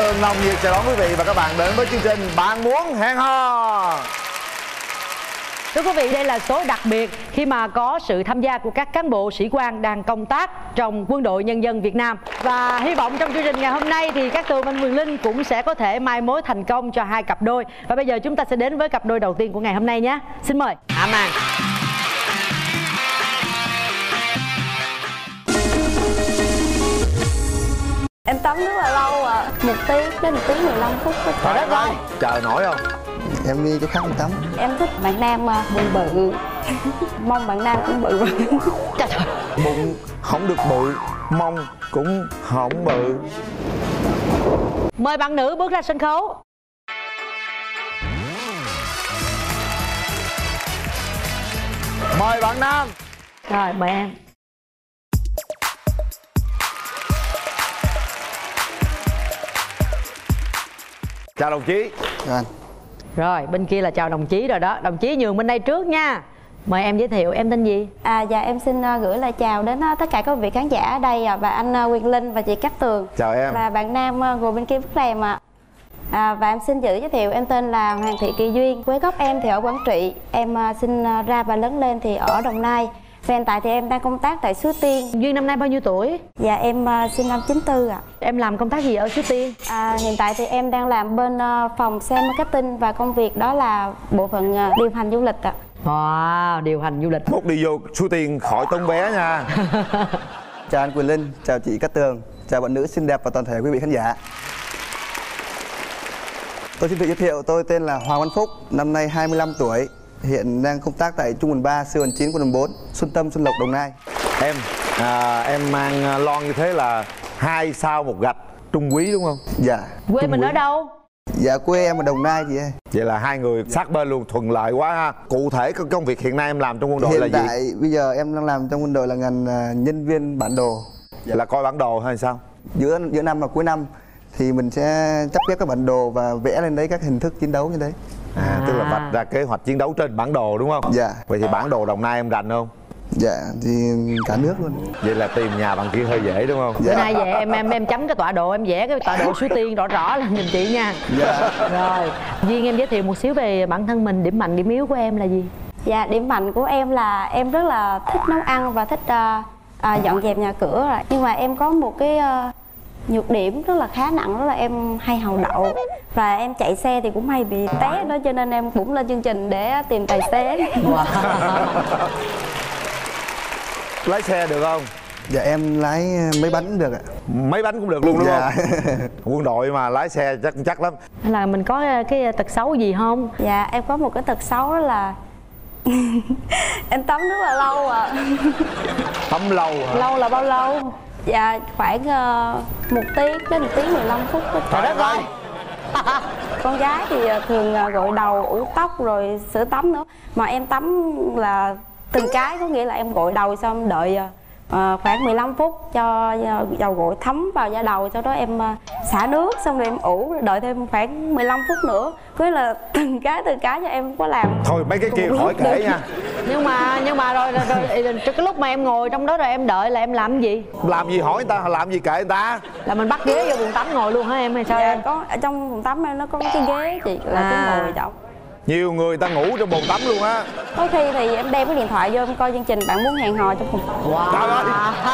Tường nồng nhiệt chào đón quý vị và các bạn đến với chương trình Bạn Muốn Hẹn Hò. Thưa quý vị, đây là số đặc biệt khi mà có sự tham gia của các cán bộ sĩ quan đang công tác trong Quân đội Nhân dân Việt Nam. Và hy vọng trong chương trình ngày hôm nay thì các Tường, Anh, Quyền Linh cũng sẽ có thể mai mối thành công cho hai cặp đôi. Và bây giờ chúng ta sẽ đến với cặp đôi đầu tiên của ngày hôm nay nhé. Xin mời Hạ Màn. Em tắm rất là lâu à, 1 tiếng đến 1 tiếng 15 phút. Trời đất ơi, Chờ nổi không? Em đi chỗ khác em tắm. Em thích bạn nam bụng bự. Mong bạn nam cũng bự. trời trời. Bụng không được bự, mông cũng không bự. Mời bạn nữ bước ra sân khấu. Mời bạn nam. Rồi, mời em. Chào đồng chí. Chào anh. Rồi, bên kia là chào đồng chí rồi đó. Đồng chí nhường bên đây trước nha. Mời em giới thiệu, em tên gì? Dạ em xin gửi lời chào đến tất cả các vị khán giả ở đây và anh Quyền Linh và chị Cát Tường. Chào em. Và bạn nam ngồi bên kia bức rèm ạ. Và em xin giới thiệu, em tên là Hoàng Thị Kỳ Duyên. Quê gốc em thì ở Quảng Trị. Em sinh ra và lớn lên thì ở Đồng Nai. Và hiện tại thì em đang công tác tại Suối Tiên. Duyên năm nay bao nhiêu tuổi? Dạ em sinh năm 94 ạ. Em làm công tác gì ở Suối Tiên? Hiện tại thì em đang làm bên phòng sale marketing và công việc đó là bộ phận điều hành du lịch ạ. Wow, điều hành du lịch. Mốt đi vô Suối Tiên khỏi tốn vé nha. Chào anh Quyền Linh, chào chị Cát Tường, chào bạn nữ xinh đẹp và toàn thể quý vị khán giả. Tôi xin tự giới thiệu, tôi tên là Hoàng Văn Phúc, năm nay 25 tuổi, hiện đang công tác tại Trung đoàn 3, sư đoàn 9, quân đoàn 4, Xuân Tâm, Xuân Lộc, Đồng Nai. Em mang lon như thế là 2 sao 1 gạch, trung quý đúng không? Dạ. Quê Trung mình Quý. ở đâu? Dạ quê em ở Đồng Nai chị ơi. Vậy là hai người sát bên luôn, thuận lợi quá ha. Cụ thể công việc hiện nay em làm trong quân đội Hiện là gì? tại bây giờ em đang làm trong quân đội là ngành nhân viên bản đồ. Là coi bản đồ hay sao? Giữa năm và cuối năm thì mình sẽ chấp ghép các bản đồ và vẽ lên đấy các hình thức chiến đấu như đấy. Tức là vạch ra kế hoạch chiến đấu trên bản đồ đúng không? Dạ. Vậy thì bản đồ Đồng Nai em rành không? Dạ thì cả nước luôn. Vậy là tìm nhà bằng kia hơi dễ đúng không? Dạ. Bữa nay về em chấm cái tọa độ, em vẽ cái tọa độ Suối Tiên rõ rõ là giùm chị nha. Dạ. Rồi, Duyên em giới thiệu một xíu về bản thân mình, điểm mạnh, điểm yếu của em là gì? Dạ, điểm mạnh của em là em rất là thích nấu ăn và thích dọn dẹp nhà cửa. Nhưng mà em có một cái nhược điểm rất là khá nặng, đó là em hay hầu đậu. Và em chạy xe thì cũng hay bị té đó, cho nên em cũng lên chương trình để tìm tài xế. Wow. Lái xe được không? Dạ em lái mấy bánh cũng được ạ. Mấy bánh cũng được luôn đúng Dạ. không? Quân đội mà lái xe chắc lắm. Là mình có cái tật xấu gì không? Dạ, em có một cái tật xấu đó là em tắm rất là lâu ạ. Tắm lâu hả? Lâu là bao lâu? Dạ, khoảng 1 tiếng đến 1 tiếng 15 phút. Trời đất ơi. Con gái thì thường gội đầu, ủ tóc rồi sữa tắm nữa. Mà em tắm là từng cái, có nghĩa là em gội đầu xong đợi khoảng 15 phút cho dầu gội thấm vào da đầu, sau đó em xả nước xong rồi em ủ, rồi đợi thêm khoảng 15 phút nữa. Có nghĩa là từng cái cho em không có làm. Thôi mấy cái kia khỏi kể nha. Nhưng mà rồi cái lúc mà em ngồi trong đó rồi em đợi là em làm gì? Làm gì hỏi người ta, làm gì kệ người ta. Là mình bắt ghế vô buồng tắm ngồi luôn hả em hay sao Dạ, em? có ở trong phòng tắm em nó có cái ghế chị, là cái ngồi trọng. Nhiều người ta ngủ trong bồn tắm luôn á. Có khi thì em đem cái điện thoại vô em coi chương trình Bạn Muốn Hẹn Hò trong phòng tắm. Wow. Trời ơi.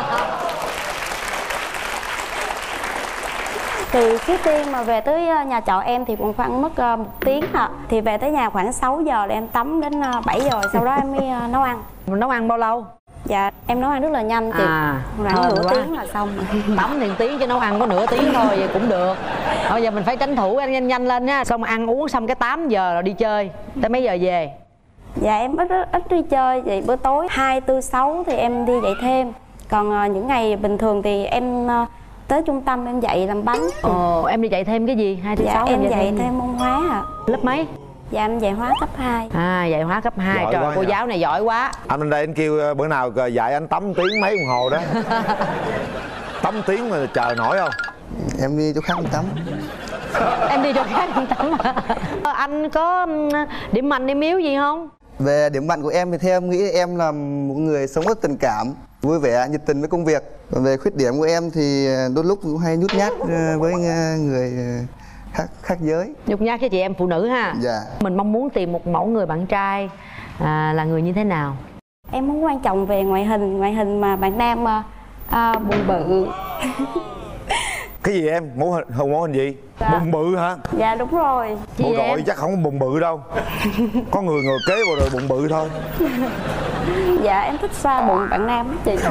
Từ Suối Tiên mà về tới nhà trọ em thì cũng khoảng mất 1 tiếng ạ. Thì về tới nhà khoảng 6 giờ để em tắm đến 7 giờ, sau đó em mới nấu ăn. Mình nấu ăn bao lâu? Dạ, em nấu ăn rất là nhanh chị. Khoảng nửa tiếng là xong. Tắm thì 1 tiếng chứ nấu ăn có nửa tiếng thôi, vậy cũng được. Bây giờ mình phải tranh thủ ăn nhanh lên nha. Xong ăn uống xong cái 8 giờ rồi đi chơi. Tới mấy giờ về? Dạ em ít đi chơi chị. Bữa tối 2, 4, 6 thì em đi dạy thêm. Còn những ngày bình thường thì em tới trung tâm em dạy làm bánh. Ồ, em đi dạy thêm cái gì? 2 tới 6 em dạy thêm môn hóa ạ. Lớp mấy? Dạ em dạy hóa cấp 2. Dạy hóa cấp 2. Giỏi Trời, quá cô nhỉ. giáo này giỏi quá. Anh lên đây anh kêu bữa nào dạy anh tắm tiếng mấy đồng hồ đó. Tắm tiếng mà chờ nổi không? Em đi chỗ khác em tắm. Em đi chỗ khác em tắm hả? Anh có điểm mạnh điểm yếu gì không? Về điểm mạnh của em thì theo em nghĩ em là một người sống rất tình cảm, vui vẻ, nhiệt tình với công việc. Còn về khuyết điểm của em thì đôi lúc cũng hay nhút nhát với người khác giới. Nhút nhát với chị em phụ nữ ha. Dạ. Mình mong muốn tìm một mẫu người bạn trai là người như thế nào? Em không quan trọng về ngoại hình mà bạn nam bụng bự. Cái gì em? Mẫu hình gì? Dạ. Bụng bự hả? Dạ đúng rồi. Ôi rồi chắc không có bụng bự đâu. Có người ngồi kế vào rồi bụng bự thôi. Dạ em thích xoa bụng bạn nam đó chị.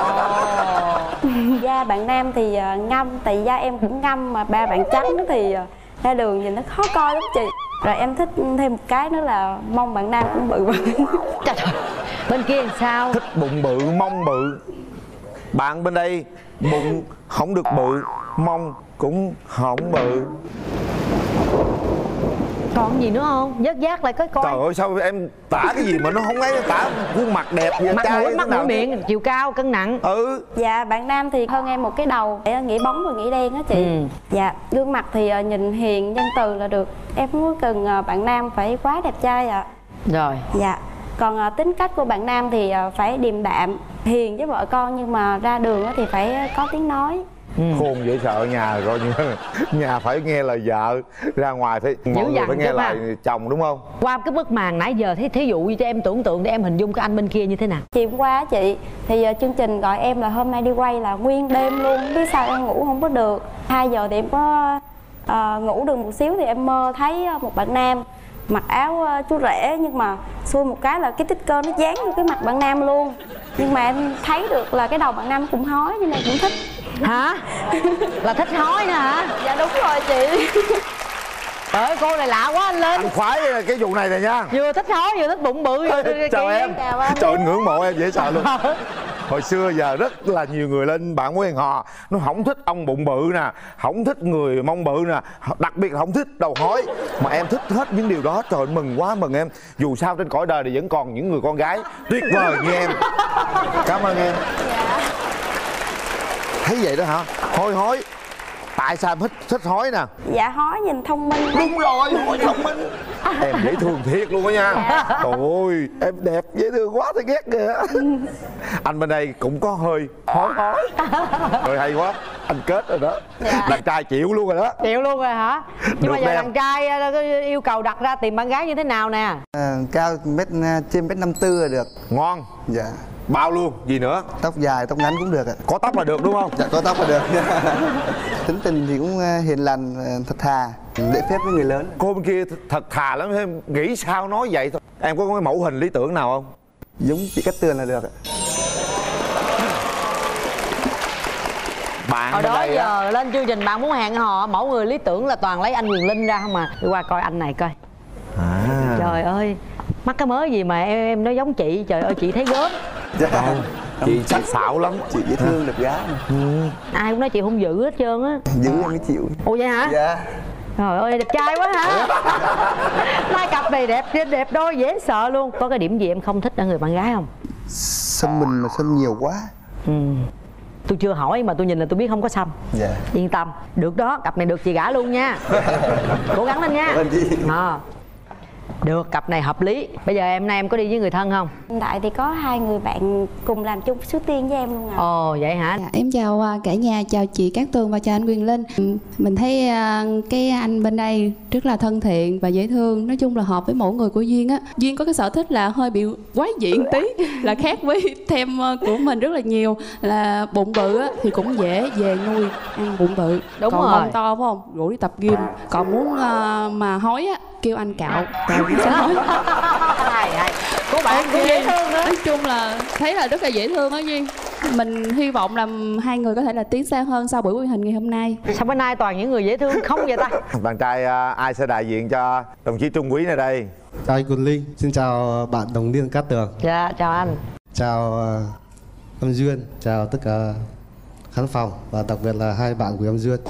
Da bạn nam thì ngâm, tại da em cũng ngâm, mà ba bạn trắng thì ra đường nhìn nó khó coi lắm chị. Rồi em thích thêm một cái nữa là mông bạn nam cũng bự. Trời ơi, bên kia làm sao? Thích bụng bự, mông bự. Bạn bên đây bụng không được bự, mông cũng không bự. Còn gì nữa không? Vớt vát lại coi. Trời ơi sao em tả cái gì mà nó không ấy, tả khuôn mặt đẹp vậy? Mặt mũi, mắt mũi miệng, chiều cao, cân nặng. Dạ bạn nam thì hơn em một cái đầu, nghĩ bóng và nghĩ đen á chị. Dạ gương mặt thì nhìn hiền, nhân từ là được. Em không có cần bạn nam phải quá đẹp trai ạ. Rồi. Dạ. Còn tính cách của bạn nam thì phải điềm đạm, hiền với vợ con, nhưng mà ra đường thì phải có tiếng nói. Khôn dễ sợ, nhà rồi nhà phải nghe lời vợ, ra ngoài phải mọi người phải nghe lời chồng, đúng không? Qua cái bức màn nãy giờ thí dụ cho em tưởng tượng để em hình dung cái anh bên kia như thế nào. Chiều qua chị thì chương trình gọi em là hôm nay đi quay là nguyên đêm luôn, biết sao em ngủ không có được. 2 giờ thì em có ngủ được một xíu thì em mơ thấy một bạn nam mặc áo chú rể, nhưng mà xui một cái là cái tích cơ nó dán vô cái mặt bạn nam luôn. Nhưng mà em thấy được là cái đầu bạn nam cũng hói, nhưng mà cũng thích. Hả? Là thích hói nữa hả? Dạ đúng rồi chị. Trời ơi, cô này lạ quá anh Linh. Anh khoái cái vụ này này nha. Vừa thích hói vừa thích bụng bự. Chào em. Trời ơi, ngưỡng mộ em dễ sợ luôn. Hồi xưa giờ rất là nhiều người lên bạn muốn hẹn hò, nó không thích ông bụng bự nè, không thích người mông bự nè, đặc biệt là không thích đầu hói. Mà em thích hết những điều đó, trời ơi, mừng quá mừng em. Dù sao trên cõi đời này vẫn còn những người con gái tuyệt vời như em. Cảm ơn em. Dạ. Thấy vậy đó hả? Hôi hói. Tại sao em thích hói nè? Dạ hói nhìn thông minh. Đúng rồi, hói thông minh. Em dễ thương thiệt luôn đó nha. Trời ơi, em đẹp dễ thương quá thì ghét kìa. Anh bên đây cũng có hơi hói. Rồi hay quá, anh kết rồi đó. Đàn trai chịu luôn rồi đó. Chịu luôn rồi hả? Nhưng mà giờ đàn trai yêu cầu đặt ra tìm bạn gái như thế nào nè? Cao trên mét 54 là được. Ngon. Dạ. Bao luôn, gì nữa? Tóc dài, tóc ngắn cũng được ạ. Có tóc là được đúng không? Dạ có tóc là được. Tính tình thì cũng hiền lành, thật thà, lễ phép với người lớn. Cô bên kia thật thà lắm, em nghĩ sao nói vậy thôi. Em có cái mẫu hình lý tưởng nào không? Giống chị Cát Tường là được ạ. Bạn hồi đó giờ lên chương trình bạn muốn hẹn hò, mẫu người lý tưởng là toàn lấy anh Quyền Linh ra không à. Đi qua coi anh này coi. Trời ơi, mắc cái mới gì mà em nói giống chị. Trời ơi, chị thấy gớm. Dạ. Chị sắc sảo lắm. Chị dễ thương, đẹp gái. Ai cũng nói chị hung dữ hết trơn á. Dữ em mới chịu. Ủa vậy hả? Dạ. Trời ơi, đẹp trai quá hả? Hai cặp này đẹp đôi dễ sợ luôn. Có cái điểm gì em không thích ở người bạn gái không? Xăm mình mà xăm nhiều quá. Tôi chưa hỏi mà tôi nhìn là tôi biết không có xăm. Dạ. Yên tâm. Được đó, cặp này được chị gả luôn nha. Cố gắng lên nha. Được, cặp này hợp lý. Bây giờ hôm nay em có đi với người thân không? Hiện tại thì có 2 người bạn cùng làm chung Suối Tiên với em luôn ạ. Ồ vậy hả? Dạ, em chào cả nhà, chào chị Cát Tường và chào anh Quyền Linh. Mình thấy cái anh bên đây rất là thân thiện và dễ thương. Nói chung là hợp với mẫu người của Duyên á. Duyên có cái sở thích là hơi bị quái dị một tí, là khác với thêm của mình rất là nhiều. Là bụng bự á thì cũng dễ về nuôi ăn bụng bự. Đúng còn rồi. mông to phải không? Rủ đi tập gym. Còn muốn mà hói á kêu anh cạo nó sẽ hói. Cô bạn cũng dễ thương nữa. Nói chung là thấy là rất là dễ thương á Duyên. Mình hy vọng là hai người có thể là tiến xa hơn sau buổi quay hình ngày hôm nay. Sao bữa nay toàn những người dễ thương không vậy ta? Bạn trai ai sẽ đại diện cho đồng chí Trung Quý này đây? Chào anh Quyền Linh, xin chào bạn đồng niên Cát Tường. Dạ, chào anh. Chào Âm Duyên, chào tất cả khán phòng và đặc biệt là hai bạn của Âm Duyên.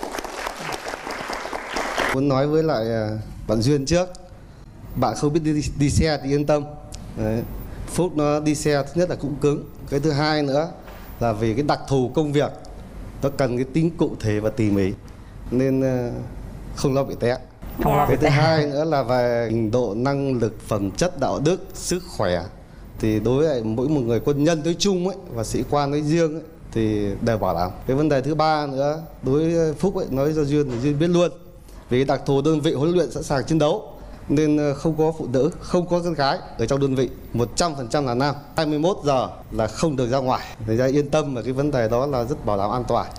Muốn nói với lại bạn Duyên trước, bạn không biết đi xe thì yên tâm. Đấy. Phúc nó đi xe thứ nhất là cũng cứng, cái thứ hai nữa là vì cái đặc thù công việc nó cần cái tính cụ thể và tỉ mỉ nên không lo bị té. Cái thứ hai nữa là về trình độ năng lực, phẩm chất, đạo đức, sức khỏe thì đối với mỗi một người quân nhân nói chung ấy và sĩ quan nói riêng ấy, thì đều bảo đảm. Cái vấn đề thứ ba nữa, đối với Phúc ấy, nói cho Duyên thì Duyên biết luôn, vì đặc thù đơn vị huấn luyện sẵn sàng chiến đấu nên không có phụ nữ, không có con gái ở trong đơn vị, 100% là nam. 21 giờ là không được ra ngoài. Thành ra yên tâm và cái vấn đề đó là rất bảo đảm an toàn.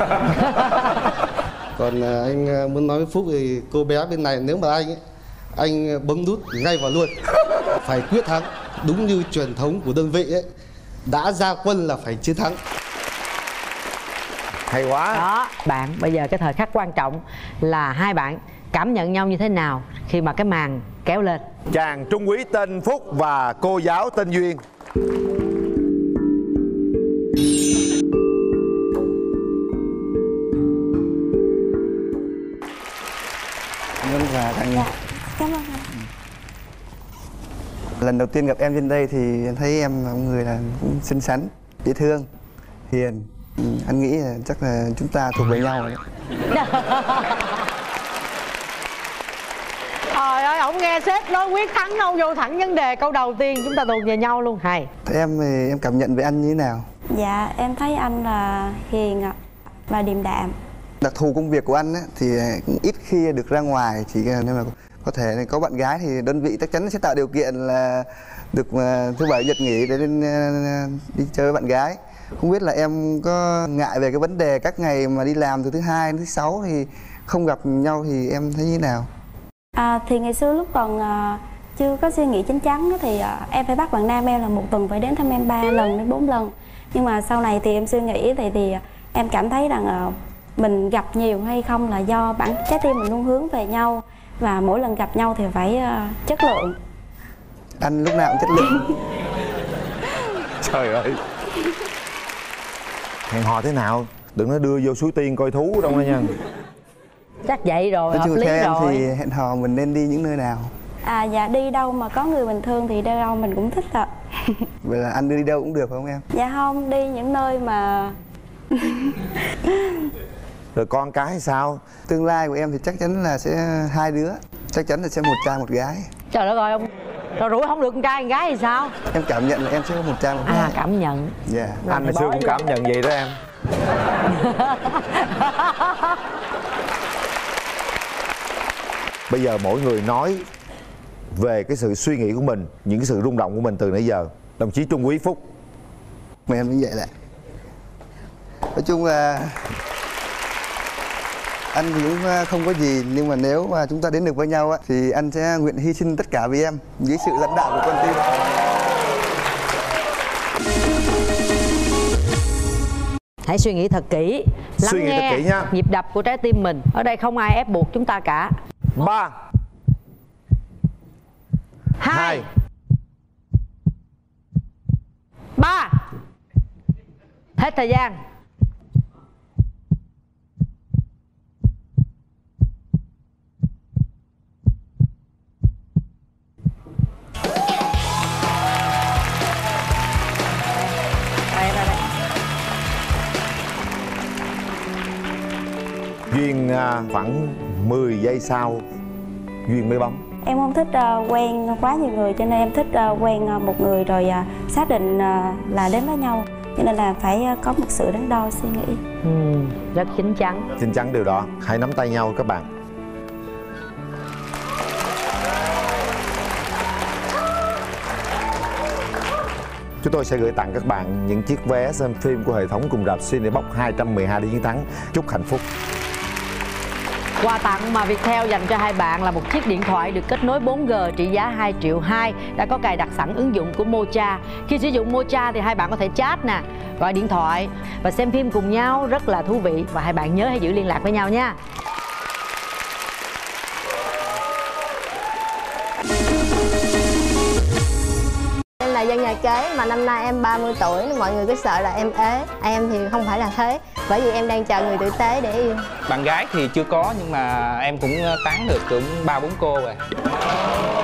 Còn anh muốn nói với Phúc thì cô bé bên này, nếu mà anh bấm nút ngay vào luôn, phải quyết thắng. Đúng như truyền thống của đơn vị ấy, đã ra quân là phải chiến thắng. Hay quá. Đó, bạn bây giờ cái thời khắc quan trọng là hai bạn cảm nhận nhau như thế nào khi mà cái màn kéo lên. Chàng trung úy tên Phúc và cô giáo tên Duyên. Vâng, và tặng Dạ, cảm ơn anh. lần đầu tiên gặp em trên đây thì em thấy em là một người là cũng xinh xắn, dễ thương, hiền. Anh nghĩ là chắc là chúng ta thuộc về nhau rồi đấy. Trời ơi, ổng nghe sếp nói quyết thắng đâu, vô thẳng vấn đề câu đầu tiên, chúng ta thuộc về nhau luôn. Hay. Thế em thì em cảm nhận về anh như thế nào? Dạ, em thấy anh là hiền ạ và điềm đạm. Đặc thù công việc của anh ấy, thì cũng ít khi được ra ngoài, chỉ nên là có thể có bạn gái thì đơn vị chắc chắn sẽ tạo điều kiện là được thứ bảy nhật nghỉ để đi chơi với bạn gái. Không biết là em có ngại về cái vấn đề các ngày mà đi làm từ thứ hai đến thứ sáu thì không gặp nhau thì em thấy như thế nào? Thì ngày xưa lúc còn chưa có suy nghĩ chín chắn thì em phải bắt bạn nam em là một tuần phải đến thăm em 3 lần đến 4 lần. Nhưng mà sau này thì em suy nghĩ thì em cảm thấy rằng mình gặp nhiều hay không là do trái tim mình luôn hướng về nhau, và mỗi lần gặp nhau thì phải chất lượng. Anh lúc nào cũng chất lượng. Trời ơi. Hẹn hò thế nào? Đừng có đưa vô suối tiên coi thú đâu nha. Chắc vậy rồi, nói hợp chung lý theo em rồi. thì hẹn hò mình nên đi những nơi nào? Dạ, đi đâu mà có người bình thường thì đâu mình cũng thích ạ. Vậy là anh đưa đi đâu cũng được phải không em? Dạ không, đi những nơi mà Rồi con cái hay sao? Tương lai của em thì chắc chắn là sẽ hai đứa, chắc chắn là sẽ một trai một gái. Trời đất ơi, ông rồi rủi không được con trai con gái thì sao? Em cảm nhận là em sẽ có một trai một gái. Cảm nhận. Dạ. Anh hồi xưa cũng cảm nhận vậy đó em. Bây giờ mỗi người nói về cái sự suy nghĩ của mình, những cái sự rung động của mình từ nãy giờ. Đồng chí Trung úy Phúc. Mà em như vậy lại. Nói chung là anh thì cũng không có gì, nhưng mà nếu mà chúng ta đến được với nhau á, thì anh sẽ nguyện hy sinh tất cả vì em dưới sự lãnh đạo của con tim. Hãy suy nghĩ thật kỹ, lắng Suy nghĩ nghe thật kỹ nha. nhịp đập của trái tim mình. Ở đây không ai ép buộc chúng ta cả. 3 2 3. Hết thời gian. Duyên khoảng 10 giây sau Duyên mới bấm. em không thích quen quá nhiều người, cho nên em thích quen một người rồi xác định là đến với nhau, cho nên là phải có một sự đắn đo suy nghĩ. Rất chín chắn. Xin chắn điều đó. Hãy nắm tay nhau các bạn. Chúng tôi sẽ gửi tặng các bạn những chiếc vé xem phim của hệ thống cùng rạp Cinebox 212 để chiến thắng. Chúc hạnh phúc. Quà tặng mà Viettel dành cho hai bạn là một chiếc điện thoại được kết nối 4G trị giá 2,2 triệu, đã có cài đặt sẵn ứng dụng của Mocha. Khi sử dụng Mocha thì hai bạn có thể chat nè, gọi điện thoại và xem phim cùng nhau, rất là thú vị. Và hai bạn nhớ hãy giữ liên lạc với nhau nha. Em là dân nhà kế mà năm nay em 30 tuổi nên mọi người cứ sợ là em ế. Em thì không phải là thế, bởi vì em đang chờ người tử tế để yêu. Bạn gái thì chưa có nhưng mà em cũng tán được cũng 3-4 cô rồi.